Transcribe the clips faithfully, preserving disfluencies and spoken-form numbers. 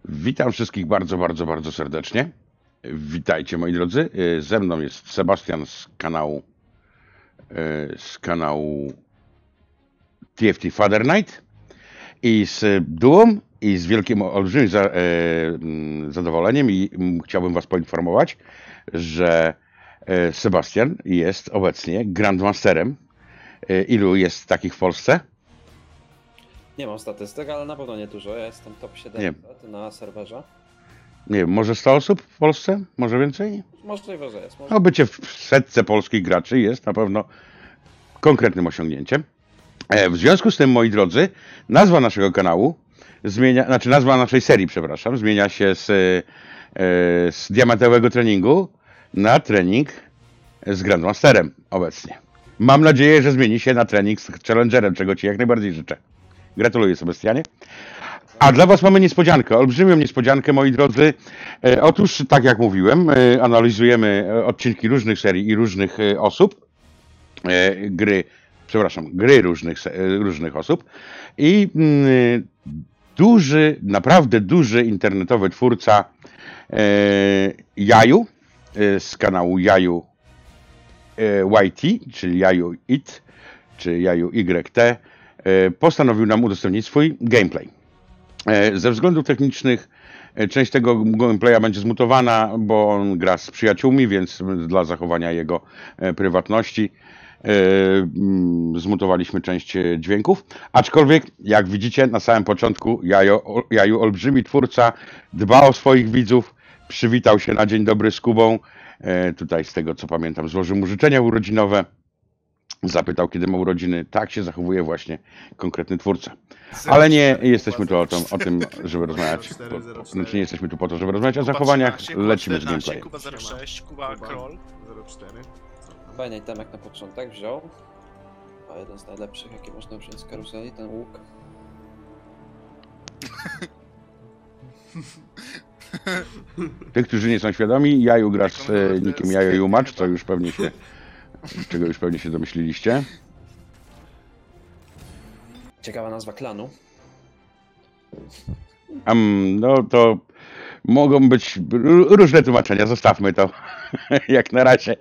Witam wszystkich bardzo, bardzo, bardzo serdecznie. Witajcie moi drodzy. Ze mną jest Sebastian z kanału z kanału T F T Father Night i z dumą i z wielkim, olbrzymim za, e, zadowoleniem i chciałbym was poinformować, że Sebastian jest obecnie Grandmasterem. Ilu jest takich w Polsce? Nie mam statystyk, ale na pewno nie dużo. Ja jestem top siedemset na serwerze. Nie wiem, może sto osób w Polsce? Może więcej? Możliwe, że jest. Może... No, bycie w setce polskich graczy jest na pewno konkretnym osiągnięciem. W związku z tym, moi drodzy, nazwa naszego kanału zmienia, znaczy nazwa naszej serii, przepraszam, zmienia się z, z diamentowego treningu na trening z Grandmasterem obecnie. Mam nadzieję, że zmieni się na trening z Challengerem, czego Ci jak najbardziej życzę. Gratuluję, Sebastianie. A dla Was mamy niespodziankę, olbrzymią niespodziankę, moi drodzy. E, otóż, tak jak mówiłem, e, analizujemy odcinki różnych serii i różnych e, osób. E, gry, przepraszam, gry różnych, e, różnych osób. I mm, duży, naprawdę duży internetowy twórca e, Jaju e, z kanału Jaju e, Y T, czyli Jaju It, czy Jaju Y T, e, postanowił nam udostępnić swój gameplay. Ze względów technicznych część tego gameplaya będzie zmutowana, bo on gra z przyjaciółmi, więc dla zachowania jego prywatności zmutowaliśmy część dźwięków. Aczkolwiek, jak widzicie, na samym początku Jaju, Jaju olbrzymi twórca, dba o swoich widzów, przywitał się na dzień dobry z Kubą. Tutaj z tego co pamiętam złożył mu życzenia urodzinowe. Zapytał, kiedy ma urodziny. Tak się zachowuje właśnie konkretny twórca. Ale nie jesteśmy tu o, to, o tym, żeby rozmawiać. Po, znaczy nie jesteśmy tu po to, żeby rozmawiać o zachowaniach. Lecimy z gameplayem. Kuba zero sześć, Kuba Kroll. zero cztery. Fajny itemek na początek wziął. A jeden z najlepszych, jakie można wziąć z karuzeli, ten łuk. Tych, którzy nie są świadomi, Jaju gra z e, nikiem Jajo Jumacz, co już pewnie się, czego już pewnie się domyśliliście. Ciekawa nazwa klanu. Um, no to mogą być różne tłumaczenia, zostawmy to jak na razie.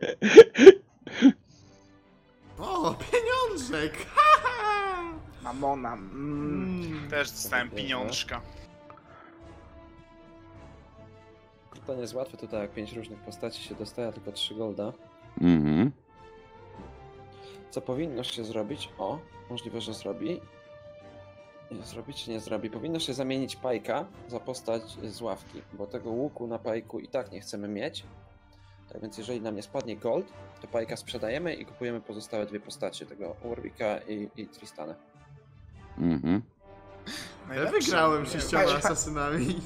O, pieniążek! Mamona. Mm. Też dostałem pieniążka. To nie jest łatwe tutaj, jak pięć różnych postaci się dostaje, tylko trzy golda. Mhm. Co powinno się zrobić? O, możliwe, że zrobi. Nie zrobi czy nie zrobi? Powinno się zamienić Pajka za postać z ławki, bo tego łuku na Pajku i tak nie chcemy mieć. Tak więc jeżeli nam nie spadnie gold, to Pajka sprzedajemy i kupujemy pozostałe dwie postacie, tego Warwicka i, i Tristana. Mhm. Ja wygrałem sześcioma asasynami.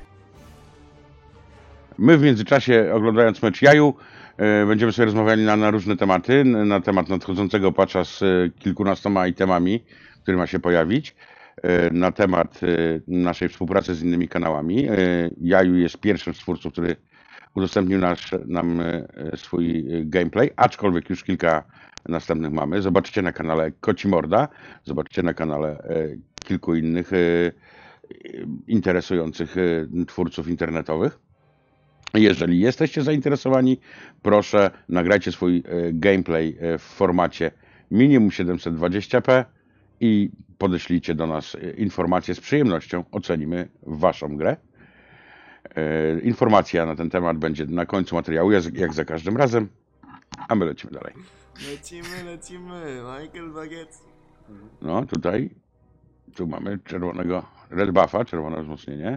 My w międzyczasie, oglądając mecz Jaju, e, będziemy sobie rozmawiali na, na różne tematy, na temat nadchodzącego patcha z e, kilkunastoma itemami, który ma się pojawić, e, na temat e, naszej współpracy z innymi kanałami. E, Jaju jest pierwszym z twórców, który udostępnił nasz, nam e, swój gameplay, aczkolwiek już kilka następnych mamy. Zobaczcie na kanale Koci Morda, zobaczcie na kanale e, kilku innych e, interesujących e, twórców internetowych. Jeżeli jesteście zainteresowani, proszę nagrajcie swój gameplay w formacie minimum siedemset dwadzieścia p i podeślijcie do nas informacje. Z przyjemnością ocenimy Waszą grę. Informacja na ten temat będzie na końcu materiału, jak za każdym razem, a my lecimy dalej. Lecimy, lecimy. Michael Baguette. No tutaj, tu mamy czerwonego red buffa, czerwone wzmocnienie.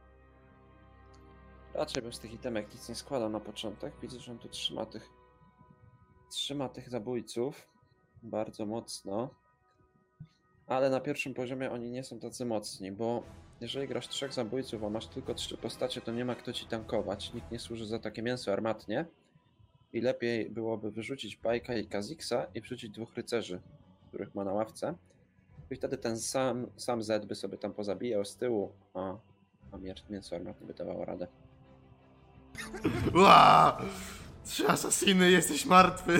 Raczej bym z tych itemek nic nie składał na początek. Widzę, że on tu trzyma tych trzyma tych zabójców bardzo mocno. Ale na pierwszym poziomie oni nie są tacy mocni, bo jeżeli grasz trzech zabójców, a masz tylko trzy postacie, to nie ma kto ci tankować. Nikt nie służy za takie mięso armatnie. I lepiej byłoby wyrzucić Bajka i Kha'Zix'a i wrzucić dwóch rycerzy, których ma na ławce. I wtedy ten sam, sam Z by sobie tam pozabijał z tyłu, a, a mięso armatne by dawało radę. Ła! Trzy asasiny, jesteś martwy.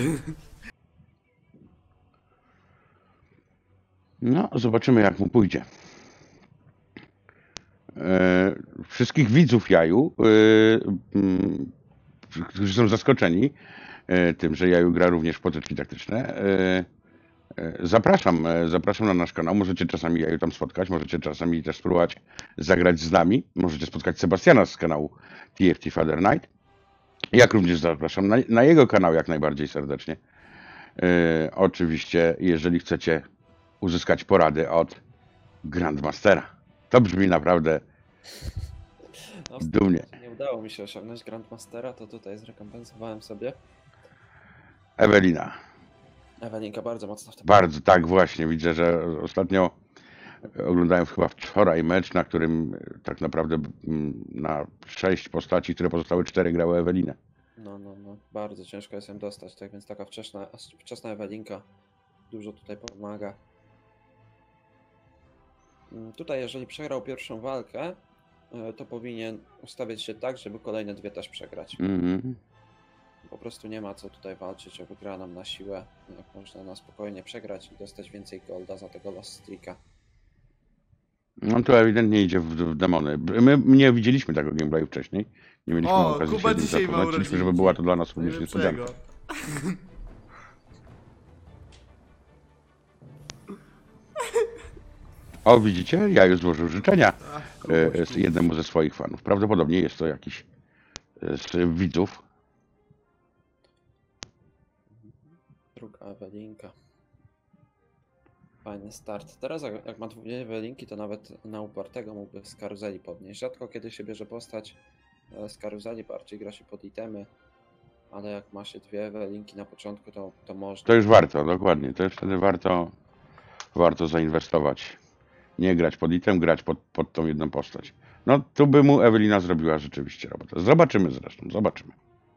No, zobaczymy jak mu pójdzie. wszystkich widzów Jaju, yy, yy, którzy są zaskoczeni yy, tym, że Jaju gra również w potyczki taktyczne. Yy, yy, zapraszam, yy, zapraszam na nasz kanał. Możecie czasami Jaju tam spotkać, możecie czasami też spróbować zagrać z nami. Możecie spotkać Sebastiana z kanału T F T Father Night. Jak również zapraszam na, na jego kanał jak najbardziej serdecznie. Yy, oczywiście, jeżeli chcecie uzyskać porady od Grandmastera. To brzmi naprawdę No, dumnie. nie udało mi się osiągnąć Grandmastera, to tutaj zrekompensowałem sobie. Ewelina. Ewelinka bardzo mocno w tym. Bardzo, tak właśnie. Widzę, że ostatnio oglądałem chyba wczoraj mecz, na którym tak naprawdę mm, na sześć postaci, które pozostały cztery, grały Ewelinę. No, no, no. Bardzo ciężko jest ją dostać, tak więc taka wczesna, wczesna Ewelinka dużo tutaj pomaga. Mm, Tutaj jeżeli przegrał pierwszą walkę, y, to powinien ustawić się tak, żeby kolejne dwie też przegrać. Mhm. Po prostu nie ma co tutaj walczyć o wygraną na siłę. Jak można na spokojnie przegrać i dostać więcej golda za tego lost streaka. No to ewidentnie idzie w, w demony. My nie widzieliśmy tego gameplayu wcześniej. Nie mieliśmy O, okazji Kuba się tym dzisiaj ma zapoznać. Chcieliśmy, żeby urodzinki. była to dla nas również Najlepszego. niespodzianka. O, widzicie? Ja już złożył życzenia Ach, e, Kubuś, z jednemu ze swoich fanów. Prawdopodobnie jest to jakiś e, z widzów. Druga Ewelinka. Fajny start. Teraz jak, jak ma dwie Ewelinki, to nawet na upartego mógłby z karuzeli podnieść. Rzadko kiedy się bierze postać e, z karuzeli, bardziej gra się pod itemy. Ale jak ma się dwie Ewelinki na początku, to, to można. To już warto, dokładnie. To już wtedy warto, warto zainwestować. Nie grać pod item, grać pod, pod tą jedną postać. No, tu by mu Ewelina zrobiła rzeczywiście robotę. Zobaczymy zresztą, zobaczymy.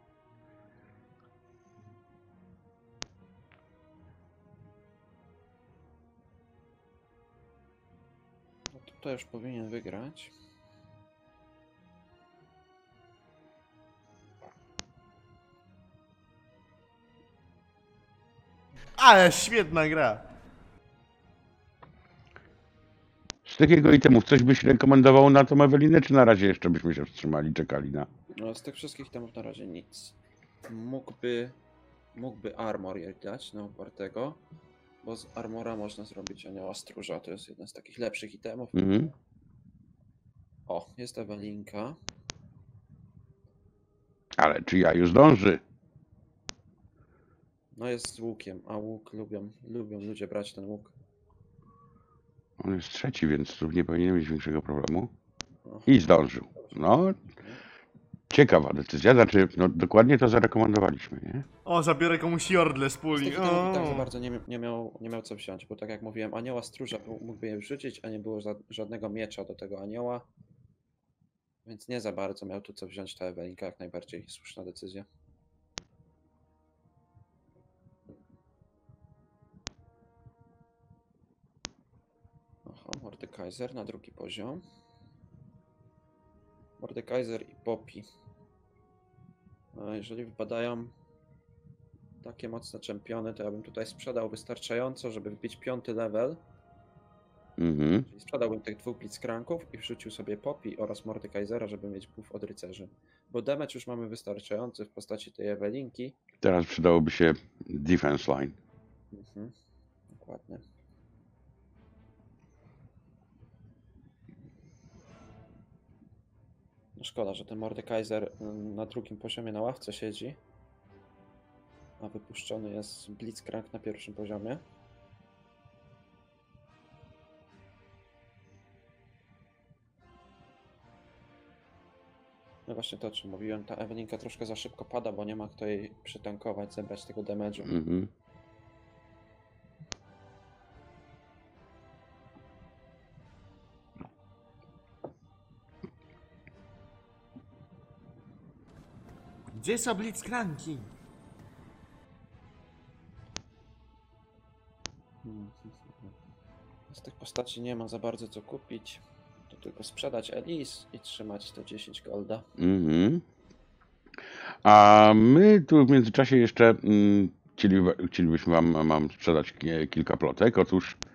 No tutaj już powinien wygrać. Ale świetna gra. Z takiego itemów coś byś rekomendował na tą Ewelinę, czy na razie jeszcze byśmy się wstrzymali, czekali na... No, z tych wszystkich temów na razie nic. Mógłby, mógłby armor jej dać na upartego, bo z armora można zrobić anioła stróża. To jest jeden z takich lepszych itemów. Mhm. O, jest Ewelinka. Ale czy ja już zdąży? No jest z łukiem, a łuk lubią, lubią ludzie brać ten łuk. On jest trzeci, więc tu nie powinien mieć większego problemu. O, I zdążył. No, ciekawa decyzja. Znaczy, no dokładnie to zarekomendowaliśmy, nie? O, zabiorę komuś jordle z z puli. tych itemów i tak za O. bardzo nie, nie, miał, nie miał co wziąć, bo tak jak mówiłem, anioła stróża był- mógłby je wrzucić, a nie było za, żadnego miecza do tego anioła. Więc nie za bardzo miał tu co wziąć ta Ewelinka, jak najbardziej słuszna decyzja. Aha, Mordekaiser na drugi poziom. Mordekaiser i Poppy. A jeżeli wypadają takie mocne czempiony, to ja bym tutaj sprzedał wystarczająco, żeby wbić piąty level. Mhm. Czyli sprzedałbym tych dwóch blitzcranków i wrzucił sobie Poppy oraz Mordekaisera, żeby mieć buff od rycerzy. Bo damage już mamy wystarczający w postaci tej Ewelinki. Teraz przydałoby się defense line. Mhm. Dokładnie. No szkoda, że ten Mordekaiser mm, na drugim poziomie na ławce siedzi. A wypuszczony jest Blitzcrank na pierwszym poziomie. No właśnie to, o czym mówiłem, ta Ewelinka troszkę za szybko pada, bo nie ma kto jej przytankować, zebrać tego damage'u. Mhm. Gdzie są blitzcranki? Mhm. Z tych postaci nie ma za bardzo co kupić. To tylko sprzedać Elise i trzymać te dziesięć golda. Mhm. A my tu w międzyczasie jeszcze mm, chcieli, chcielibyśmy wam mam sprzedać ki- kilka plotek. Otóż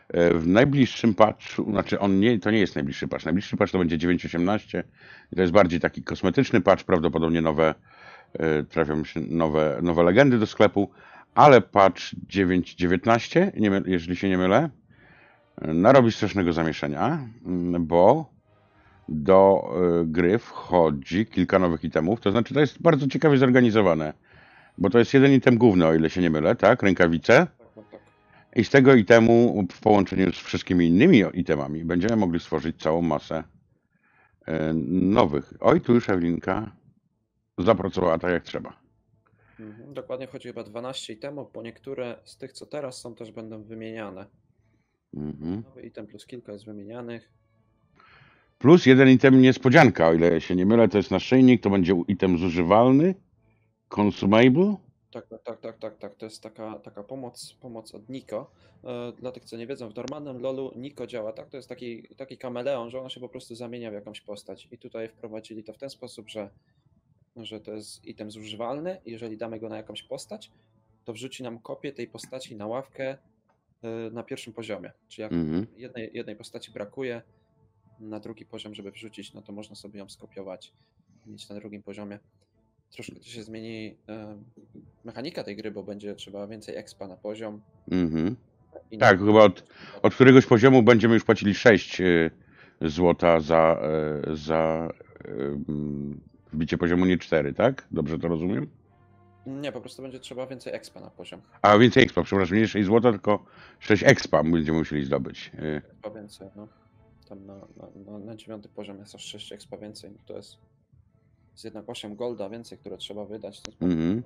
E, W najbliższym patchu, znaczy on nie, to nie jest najbliższy patch. Najbliższy patch to będzie dziewięć osiemnaście i to jest bardziej taki kosmetyczny patch, prawdopodobnie nowe e, trafią się nowe, nowe legendy do sklepu, ale patch dziewięć dziewiętnaście, nie my- jeżeli się nie mylę, e, narobi strasznego zamieszania, mm, bo do e, gry wchodzi kilka nowych itemów, to znaczy to jest bardzo ciekawie zorganizowane, bo to jest jeden item główny, o ile się nie mylę, tak? Rękawice. Tak, no tak. I z tego itemu w połączeniu z wszystkimi innymi itemami będziemy mogli stworzyć całą masę e, nowych. Oj, tu już Ewelinka zapracowała tak jak trzeba. Mhm. Dokładnie wchodzi chyba dwanaście itemów, bo niektóre z tych, co teraz są, też będą wymieniane. Mhm. Nowy item plus kilka jest wymienianych. Plus jeden item niespodzianka, o ile się nie mylę, to jest naszyjnik, to będzie item zużywalny, consumable. Tak, tak, tak, tak, tak, tak. To jest taka, taka pomoc, pomoc od Niko. E, dla tych, co nie wiedzą, w normalnym LoLu Niko działa tak, to jest taki, taki kameleon, że on się po prostu zamienia w jakąś postać. I tutaj wprowadzili to w ten sposób, że, że to jest item zużywalny. Jeżeli damy go na jakąś postać, to wrzuci nam kopię tej postaci na ławkę e, na pierwszym poziomie. Czyli jak Mhm. jednej, jednej postaci brakuje na drugi poziom, żeby wrzucić, no to można sobie ją skopiować i mieć na drugim poziomie. Troszkę to się zmieni e, mechanika tej gry, bo będzie trzeba więcej expa na poziom. Mhm. I Tak, na- chyba od, od któregoś poziomu będziemy już płacili sześć y, złota za, e, za y, mm, wbicie poziomu, nie cztery, tak? Dobrze to rozumiem? Nie, po prostu będzie trzeba więcej expa na poziom. A więcej expa, przepraszam, nie sześć złota, tylko sześć expa będziemy musieli zdobyć. Y, Expa więcej, no. Tam na, na, na, na dziewiąty poziom jest aż sześć expa więcej. No to jest, jest jednak osiem golda więcej, które trzeba wydać. To jest Mhm.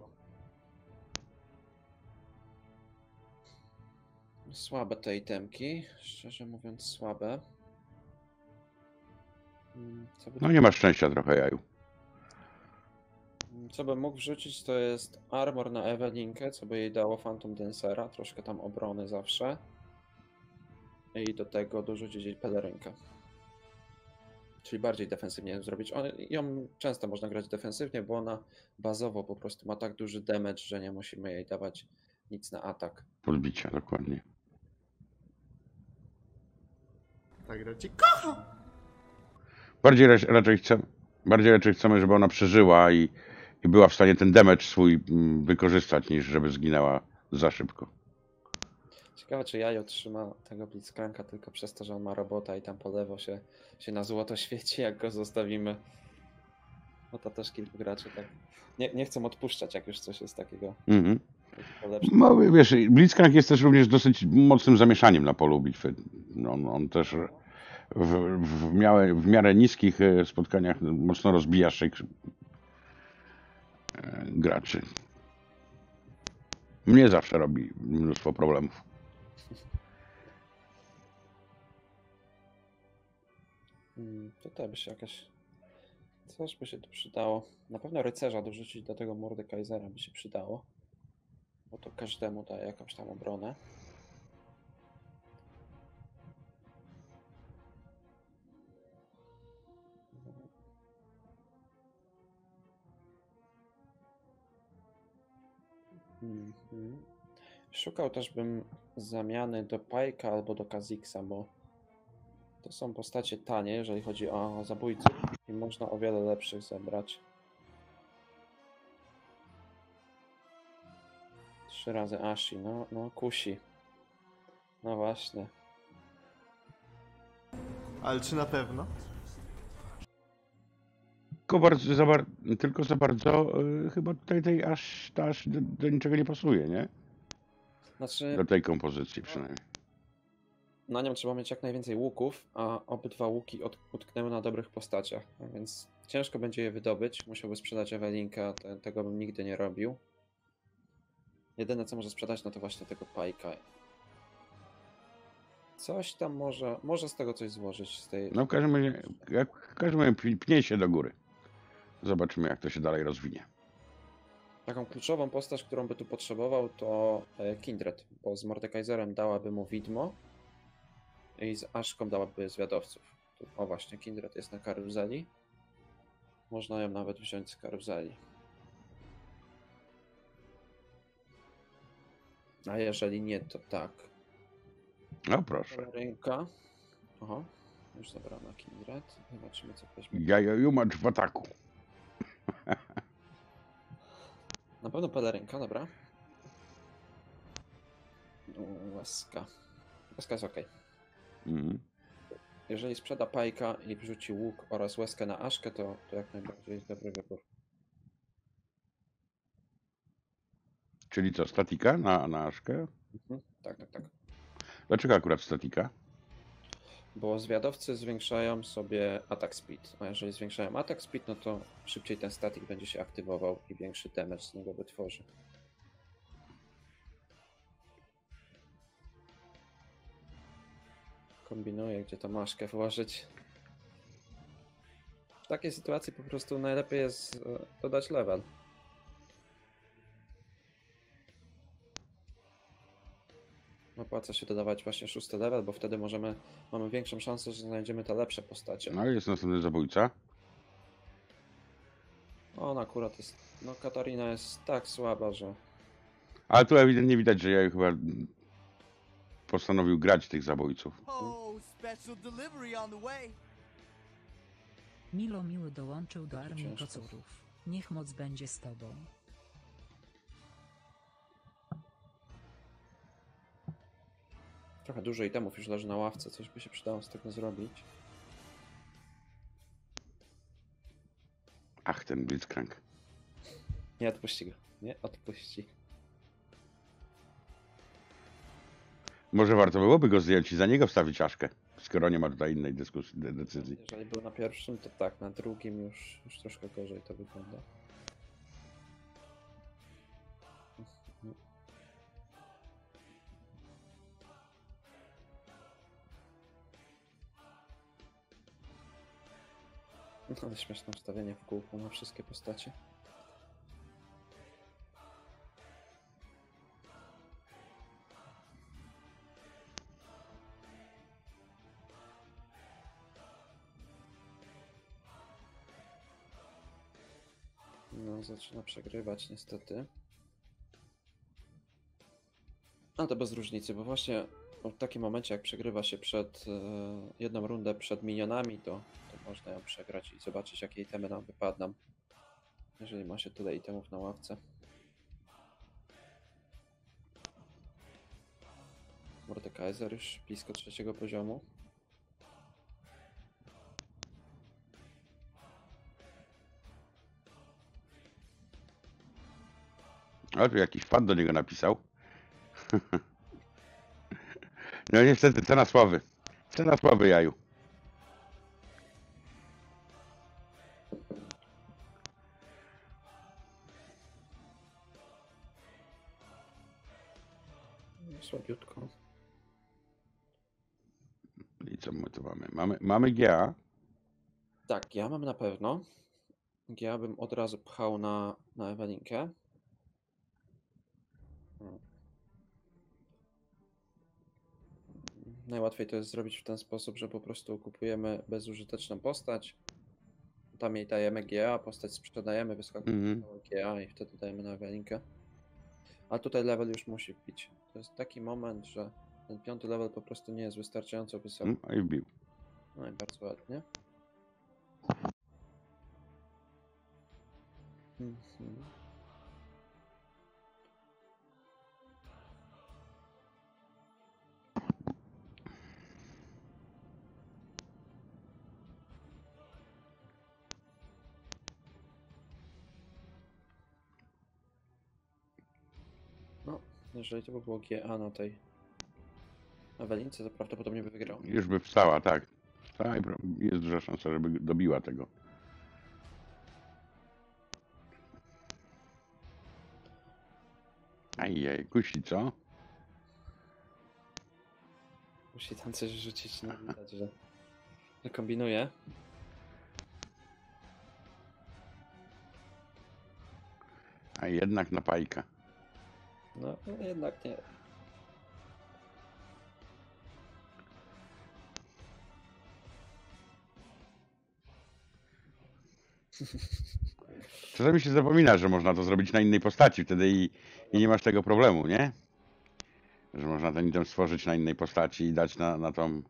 Słabe te itemki, szczerze mówiąc słabe. Mm, Co by, No nie masz szczęścia trochę, Jaju. co bym mógł wrzucić, to jest armor na Ewelinkę, co by jej dało Phantom Dancera, troszkę tam obrony zawsze. I do tego dorzucić jej pelerynkę. Czyli bardziej defensywnie zrobić. On, ją często można grać defensywnie, bo ona bazowo po prostu ma tak duży damage, że nie musimy jej dawać nic na atak. Podbicia, dokładnie. Tak gra cię kocha! Bardziej rac- raczej chcemy, bardziej raczej chcemy, żeby ona przeżyła i, i była w stanie ten damage swój mm, wykorzystać, niż żeby zginęła za szybko. Ciekawe, czy Jajo trzyma tego Blitzcranka tylko przez to, że on ma robota i tam po lewo się, się na złoto świeci, jak go zostawimy. No to też kilku graczy tak nie, nie chcą odpuszczać, jak już coś jest takiego, Mhm. takiego lepsze. No, wiesz, Blitzcrank jest też również dosyć mocnym zamieszaniem na polu bitwy. No, on, on też w, w, miarę, w miarę niskich e, spotkaniach mocno rozbija szyk e, graczy. Mnie zawsze robi mnóstwo problemów. Mm, Tutaj by się jakaś... Coś by się tu przydało. Na pewno rycerza dorzucić do tego Mordekaisera by się przydało. Bo to każdemu daje jakąś tam obronę. Mhm. Szukał też bym zamiany do Pajka albo do Kha'Zixa, bo to są postacie tanie, jeżeli chodzi o zabójców i można o wiele lepszych zebrać. Trzy razy Ashi, no, no kusi. No właśnie. Ale czy na pewno? Tylko, bardzo, za, bar- tylko za bardzo e, chyba tutaj tej aż, ta aż do, do niczego nie pasuje, nie? Znaczy, Do tej kompozycji przynajmniej. na nią trzeba mieć jak najwięcej łuków, a obydwa łuki od, utknęły na dobrych postaciach, no więc ciężko będzie je wydobyć. Musiałby sprzedać Ewelinkę, te, tego bym nigdy nie robił. Jedyne co może sprzedać, no to właśnie tego Pajka. Coś tam może, może z tego coś złożyć z tej... No w każdym razie, jak, w każdym razie pi- pnie się do góry. Zobaczymy, jak to się dalej rozwinie. Taką kluczową postać, którą by tu potrzebował, to e, Kindred, bo z Mordekaiserem dałaby mu widmo i z Aszką dałaby zwiadowców. Tu, o właśnie, Kindred jest na karuzeli. Można ją nawet wziąć z karuzeli. A jeżeli nie, to tak. No proszę. Ręka. Oho, już zabrana Kindred. Zobaczymy, co weźmie. Jajojumacz w ataku. Na pewno pelerynka, dobra. Łezka. Łezka jest ok. Mhm. Jeżeli sprzeda pajka i wrzuci łuk oraz łezkę na Aszkę, to, to jak najbardziej jest dobry wybór. Czyli co, statika na, na Aszkę? Mhm. Tak, tak, tak. Dlaczego akurat statika? Bo zwiadowcy zwiększają sobie attack speed, a jeżeli zwiększają attack speed, no to szybciej ten statik będzie się aktywował i większy damage z niego wytworzy. Kombinuję, gdzie tą maszkę włożyć. W takiej sytuacji po prostu najlepiej jest e, dodać level. Opłaca się dodawać właśnie szósty level, bo wtedy możemy, mamy większą szansę, że znajdziemy te lepsze postacie. No i jest następny zabójca. Ona akurat jest, no Katarina jest tak słaba, że Ale tu ewidentnie widać, że ja chyba postanowił grać tych zabójców. Oh, special delivery on the way. Milo miły dołączył do armii ciężko. kocurów. Niech moc będzie z tobą. trochę dużo itemów już leży na ławce, coś by się przydało z tego zrobić. Ach, ten Blitzcrank. Nie odpuści go, nie odpuści. Może warto byłoby go zdjąć i za niego wstawić Aszkę, skoro nie ma tutaj innej dyskusji, de- decyzji. Jeżeli był na pierwszym, to tak, na drugim już, już troszkę gorzej to wygląda. Ale śmieszne ustawienie w kółku na wszystkie postacie. No, zaczyna przegrywać niestety. Ale to bez różnicy, bo właśnie w takim momencie, jak przegrywa się przed e, jedną rundę przed minionami, to, to można ją przegrać i zobaczyć, jakie itemy nam wypadną. Jeżeli ma się tyle itemów na ławce. Mordekaiser już blisko trzeciego poziomu. Ale tu jakiś fan do niego napisał. No niestety, cena sławy. Cena sławy, Jaju. Słabiutko. I co my tu mamy? Mamy, mamy G A. Tak, ja mam na pewno. Ja bym od razu pchał na, na Ewelinkę. Hmm. Najłatwiej to jest zrobić w ten sposób, że po prostu kupujemy bezużyteczną postać. Tam jej dajemy G A, postać sprzedajemy, wyskakuje Mhm. G A i wtedy dajemy na Ewelinkę. A tutaj level już musi wbić. To jest taki moment, że ten piąty level po prostu nie jest wystarczająco wysoki. Mm, I wbił. No i bardzo ładnie. Mhm. No, jeżeli to by było G A na tej Ewelince, to prawdopodobnie by wygrał. Już by wstała, tak. Wstała i pro- jest duża szansa, żeby dobiła tego. Ajej, kusi, co? Musi tam coś rzucić, no widać, że, że kombinuje. A jednak na pajka. No, no jednak nie. Czasami się zapomina, że można to zrobić na innej postaci wtedy i, i nie masz tego problemu, nie? Że można ten item stworzyć na innej postaci i dać na, na tą, e,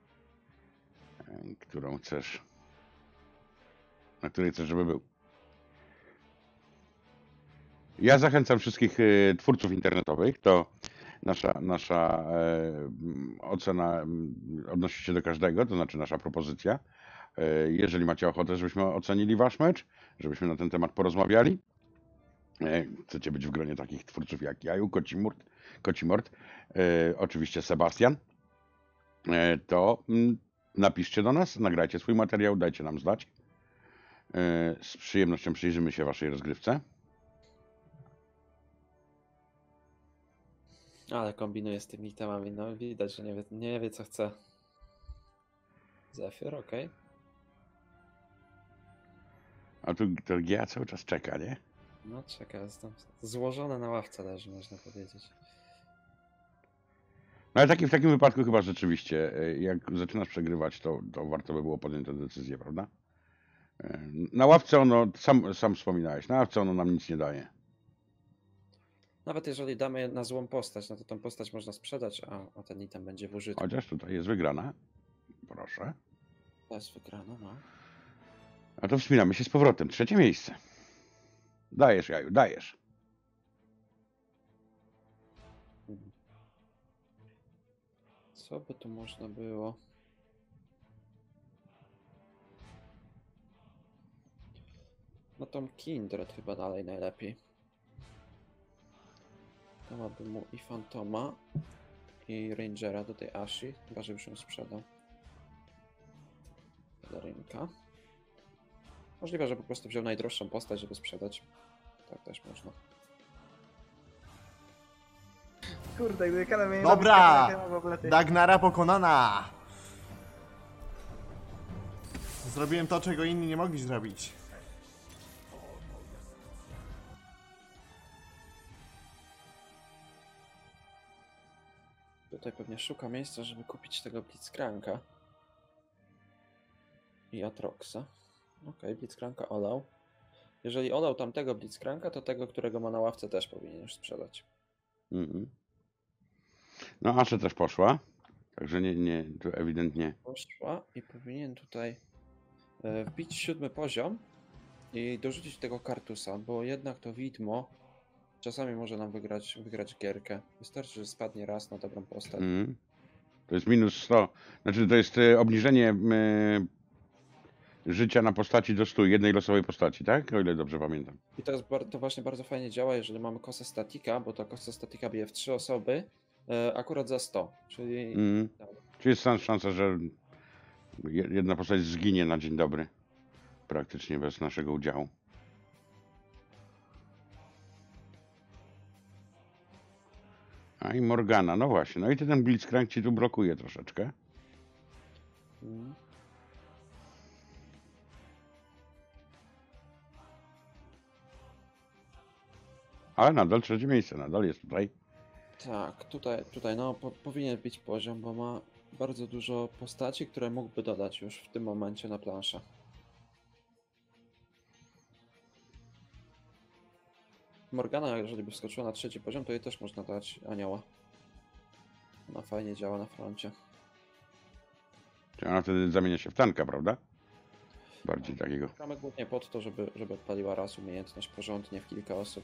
którą chcesz. Na której chcesz, żeby był. Ja zachęcam wszystkich e, twórców internetowych, to nasza, nasza e, ocena odnosi się do każdego, to znaczy nasza propozycja. E, jeżeli macie ochotę, żebyśmy ocenili wasz mecz, żebyśmy na ten temat porozmawiali, e, chcecie być w gronie takich twórców jak Jaju, Kocimort, Kocimort e, oczywiście Sebastian, e, to mm, napiszcie do nas, nagrajcie swój materiał, dajcie nam znać. E, z przyjemnością przyjrzymy się waszej rozgrywce. Ale kombinuje z tymi itemami, no widać, że nie wie, nie wie co chce. Zephyr, okej. A tu to G A cały czas czeka, nie? No czeka, jest tam złożone na ławce leży, można powiedzieć. No ale taki, w takim wypadku chyba rzeczywiście, e, jak zaczynasz przegrywać, to, to warto by było podjąć tę decyzję, prawda? E, Na ławce ono, sam, sam wspominałeś, na ławce ono nam nic nie daje. Nawet jeżeli damy na złą postać, no to tą postać można sprzedać, a, a ten item będzie w użytku. Chociaż tutaj jest wygrana. Proszę. To jest wygrana, no. A to wspinamy się z powrotem. Trzecie miejsce. Dajesz, Jaju, dajesz. Mhm. Co by tu można było? No tą Kindred chyba dalej najlepiej. Dałaby mu i Fantoma, i Rangera do tej Ashi, chyba żebyś ją sprzedał. Do rynka. Możliwe, że po prostu wziął najdroższą postać, żeby sprzedać. Tak też można. Kurde, gdyby kanał mnie nie Dobra! robił, to w ogóle ty- Dagnara pokonana! Zrobiłem to, czego inni nie mogli zrobić. Tutaj pewnie szuka miejsca, żeby kupić tego Blitzcranka. I Atroxa. Okej, okay, Blitzcranka olał. Jeżeli olał tamtego Blitzcranka, to tego, którego ma na ławce, też powinien już sprzedać. Mhm. No, Ashe też poszła. Także nie, nie, tu ewidentnie. Poszła i powinien tutaj e, wbić siódmy poziom i dorzucić tego Kartusa, bo jednak to widmo czasami może nam wygrać, wygrać gierkę. Wystarczy, że spadnie raz na dobrą postać. Mhm. To jest minus sto. Znaczy, to jest e, obniżenie e, życia na postaci do stu, jednej losowej postaci, tak? O ile dobrze pamiętam. I to, jest, bar- to właśnie bardzo fajnie działa, jeżeli mamy kosę statika, bo ta kosa statika bije w trzy osoby, e, akurat za sto. Czyli Mhm. Czy jest szans- szansa, że je- jedna postać zginie na dzień dobry? Praktycznie bez naszego udziału. A i Morgana, no właśnie. No i ty ten Blitzcrank ci tu blokuje troszeczkę. mm, Ale nadal trzecie miejsce, nadal jest tutaj. tak, tutaj, tutaj no po, powinien być poziom, bo ma bardzo dużo postaci, które mógłby dodać już w tym momencie na planszę. Morgana, jeżeli by wskoczyła na trzeci poziom, to jej też można dać anioła. Ona fajnie działa na froncie. Czyli ona wtedy zamienia się w tanka, prawda? Bardziej takiego. Gramy głównie pod to, żeby, żeby odpaliła raz umiejętność porządnie w kilka osób.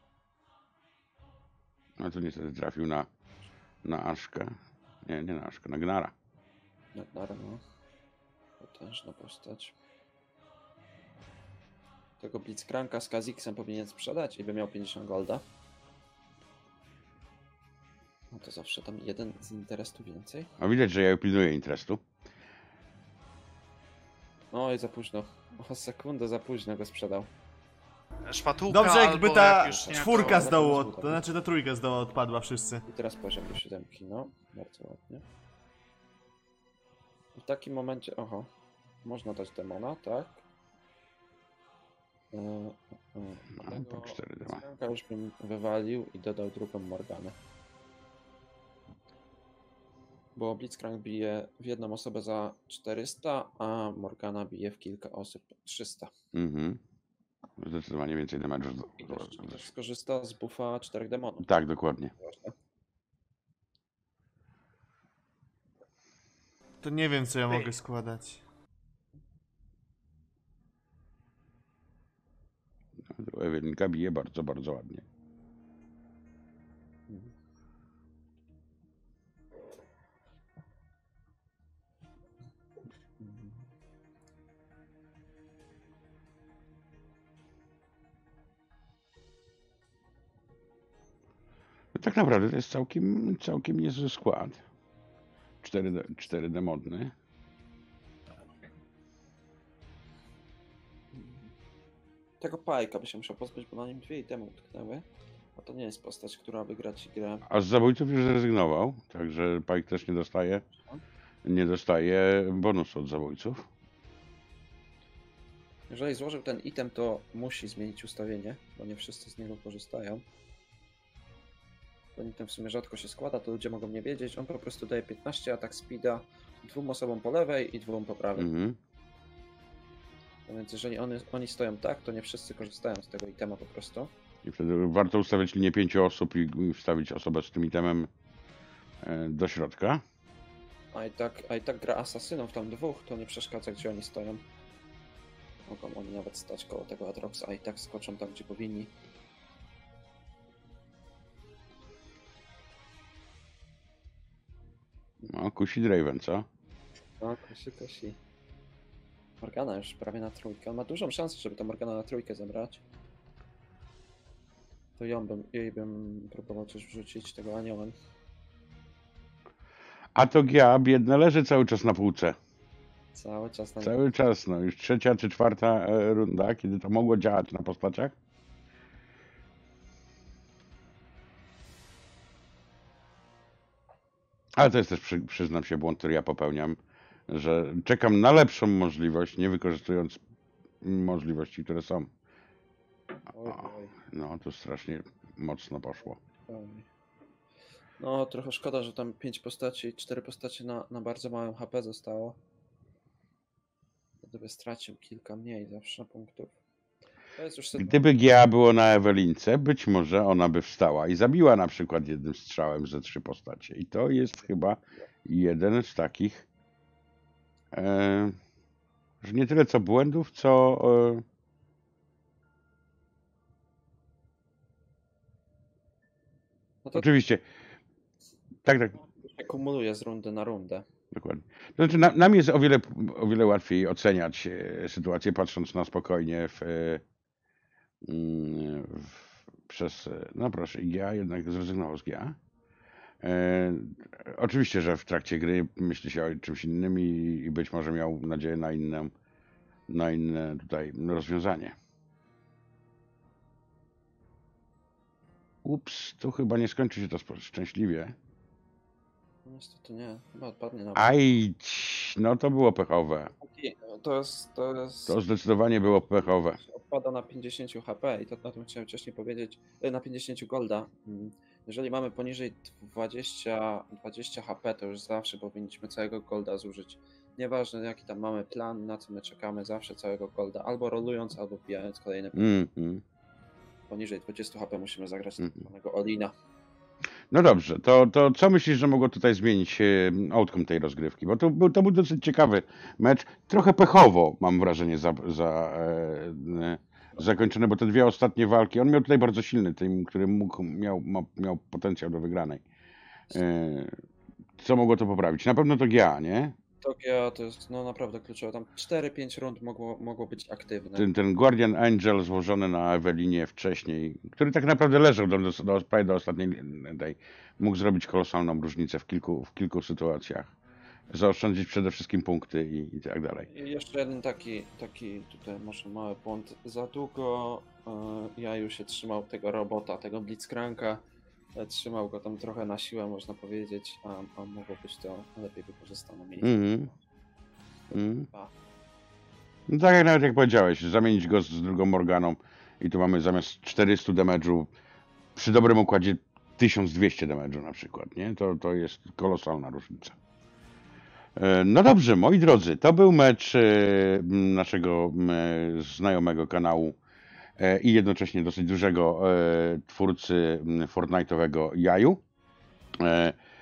No tu niestety trafił na, na Aszkę. Nie, nie na Aszkę, na Gnara. Na darmo. Potężna postać. Tego Blitzcranka z Kha'Zixem powinien sprzedać i by miał pięćdziesiąt golda. No to zawsze tam jeden z interesu więcej. A widać, że ja pilnuję interesu. Oj, za późno. O sekundę za późno go sprzedał. Szpatułka Dobrze, jakby albo ta jak już nie, czwórka to- z dołu, to- od, to znaczy ta trójka z dołu odpadła wszyscy. I teraz poziom do siódemki, no. Bardzo ładnie. W takim momencie, oho. Można dać demona, tak? Yy, yy, No, tego po cztery dema. Blitzcranka już bym wywalił i dodał drugą Morganę. Bo Blitzcrank bije w jedną osobę za czterysta, a Morgana bije w kilka osób trzysta. Mhm. Zdecydowanie więcej damage'u. I też, też skorzysta z buffa czterech demonów. Tak, dokładnie. To nie wiem, co ja mogę składać. Ewelinka bije bardzo, bardzo ładnie. No tak naprawdę to jest całkiem, całkiem niezły skład. cztery D modny. Tego Pajka by się musiał pozbyć, bo na nim dwie itemy utknęły. A to nie jest postać, która wygra ci grę. A z zabójców już zrezygnował, także Pike też nie dostaje, nie dostaje bonusu od zabójców. Jeżeli złożył ten item, to musi zmienić ustawienie, bo nie wszyscy z niego korzystają. Ten item w sumie rzadko się składa, to ludzie mogą nie wiedzieć. On po prostu daje piętnaście atak speeda dwóm osobom po lewej i dwóm po prawej. Mhm. No więc jeżeli oni, oni stoją tak, to nie wszyscy korzystają z tego itema po prostu. I wtedy warto ustawić linię pięciu osób i i wstawić osobę z tym itemem e, do środka. A i tak, a i tak gra asasynów, tam dwóch, to nie przeszkadza, gdzie oni stoją. Mogą oni nawet stać koło tego Atroxa, a i tak skoczą tam, gdzie powinni. No, kusi Draven, co? No, kosi, kosi. Morgana już prawie na trójkę. On ma dużą szansę, żeby to Morgana na trójkę zebrać. To ją bym, jej bym próbował coś wrzucić, tego aniołem. A to Gia biedne leży cały czas na półce. Cały czas na Cały czas, no już trzecia czy czwarta e, runda, kiedy to mogło działać na postaciach. Ale to jest też, przy, przyznam się, błąd, który ja popełniam, że czekam na lepszą możliwość, nie wykorzystując możliwości, które są. Oj, oj, No, to strasznie mocno poszło. oj. No, trochę szkoda, że tam pięć postaci, cztery postacie na, na bardzo małym H P zostało. Gdyby stracił kilka mniej zawsze punktów. To jest już sytuacja. Gdyby Gia było na Ewelince, być może ona by wstała i zabiła na przykład jednym strzałem ze trzy postacie. I to jest chyba jeden z takich, e, że nie tyle co błędów, co e, No to oczywiście. Tak, tak, się kumuluje z rundy na rundę. dokładnie. To znaczy, na, nam jest o wiele, o wiele łatwiej oceniać e, sytuację, patrząc na spokojnie w, e, mm, w, przez. e, No proszę, i Gia jednak zrezygnował z Gia. E, oczywiście, że w trakcie gry myśli się o czymś innym i, i być może miał nadzieję na inne, na inne tutaj rozwiązanie. Ups, tu chyba nie skończy się to spo- szczęśliwie. No niestety nie, chyba odpadnie na Aj, ć, no to było pechowe. To jest, to jest... To zdecydowanie było pechowe. Odpada na pięćdziesiąt H P i to na tym chciałem wcześniej powiedzieć, e, na pięćdziesiąt golda. Mm, Jeżeli mamy poniżej dwadzieścia, dwadzieścia H P, to już zawsze powinniśmy całego golda zużyć. Nieważne jaki tam mamy plan, na co my czekamy, zawsze całego golda, albo rolując, albo wbijając kolejne. Mm, mm. Poniżej dwadzieścia H P musimy zagrać Mhm. tak zwanego Olina. No dobrze, to, to co myślisz, że mogło tutaj zmienić e, outcome tej rozgrywki? Bo to był, to był dosyć ciekawy mecz. Trochę pechowo, mam wrażenie, za, za, e, e, zakończone, bo te dwie ostatnie walki, on miał tutaj bardzo silny team, który mógł, miał, ma, miał potencjał do wygranej. E, co mogło to poprawić? Na pewno to Gia, nie? To G A to jest no naprawdę kluczowe. Tam cztery pięć rund mogło, mogło być aktywne. Ten, ten Guardian Angel złożony na Ewelinie wcześniej, który tak naprawdę leżał do, do, do, prawie do ostatniej tej, mógł zrobić kolosalną różnicę w kilku, w kilku sytuacjach. Zaoszczędzić przede wszystkim punkty i, i tak dalej. I jeszcze jeden taki, taki tutaj może mały błąd. Za długo e, Jaju się trzymał tego robota, tego Blitzcranka. E, trzymał go tam trochę na siłę, można powiedzieć, a, a mogło być to lepiej wykorzystane miejsce. Mhm. Mhm. A, No tak jak nawet jak powiedziałeś, zamienić go z drugą Morganą i tu mamy zamiast czterystu damage'u przy dobrym układzie tysiąc dwieście damage'u na przykład, nie? To, to jest kolosalna różnica. E, No dobrze, moi drodzy, to był mecz e, naszego e, znajomego kanału e, i jednocześnie dosyć dużego e, twórcy m, Fortnite'owego Jaju. E,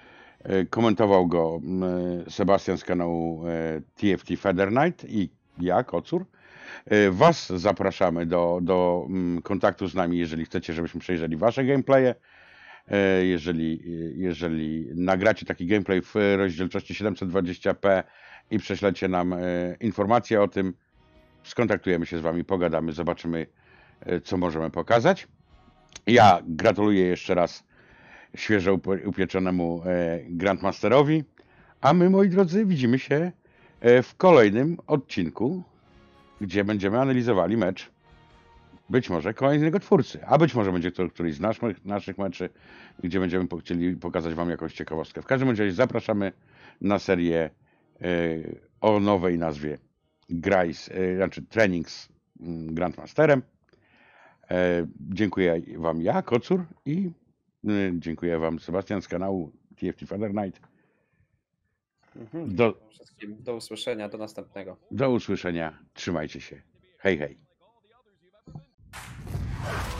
E, Komentował go m, Sebastian z kanału e, T F T Feather Knight i ja, Kocur. E, Was zapraszamy do, do mm, kontaktu z nami, jeżeli chcecie, żebyśmy przejrzeli wasze gameplaye. E, Jeżeli, jeżeli nagracie taki gameplay w rozdzielczości siedemset dwadzieścia p i prześlecie nam e, informacje o tym, skontaktujemy się z wami, pogadamy, zobaczymy, e, co możemy pokazać. Ja gratuluję jeszcze raz świeżo upe- upieczonemu e, Grandmasterowi, a my, moi drodzy, widzimy się e, w kolejnym odcinku, gdzie będziemy analizowali mecz być może kolejnego twórcy, a być może będzie to któryś z naszych, naszych meczy, gdzie będziemy po- chcieli pokazać wam jakąś ciekawostkę. W każdym razie zapraszamy na serię e, o nowej nazwie Graj, e, znaczy Training z mm, Grandmasterem. E, dziękuję wam ja, Kocur, i e, dziękuję wam Sebastian z kanału T F T Feather Knight. Mhm. Do, Wszystkim do usłyszenia, do następnego. do usłyszenia. Trzymajcie się. Hej, hej.